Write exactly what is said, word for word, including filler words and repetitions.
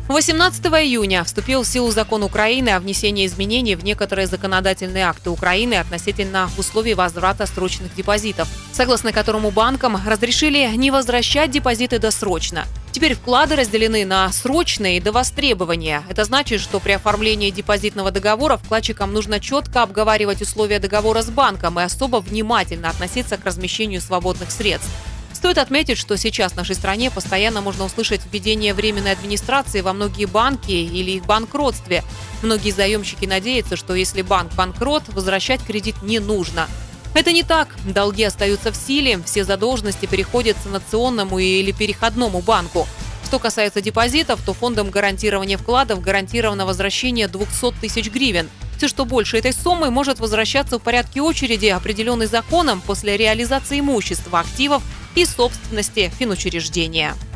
восемнадцатого июня вступил в силу закон Украины о внесении изменений в некоторые законодательные акты Украины относительно условий возврата срочных депозитов, согласно которому банкам разрешили не возвращать депозиты досрочно. Теперь вклады разделены на срочные и до востребования. Это значит, что при оформлении депозитного договора вкладчикам нужно четко обговаривать условия договора с банком и особо внимательно относиться к размещению свободных средств. Стоит отметить, что сейчас в нашей стране постоянно можно услышать введение временной администрации во многие банки или их банкротстве. Многие заемщики надеются, что если банк банкрот, возвращать кредит не нужно. Это не так. Долги остаются в силе, все задолженности переходят к санационному или переходному банку. Что касается депозитов, то фондом гарантирования вкладов гарантировано возвращение двухсот тысяч гривен. Все, что больше этой суммы, может возвращаться в порядке очереди, определенной законом после реализации имущества, активов и собственности финучреждения.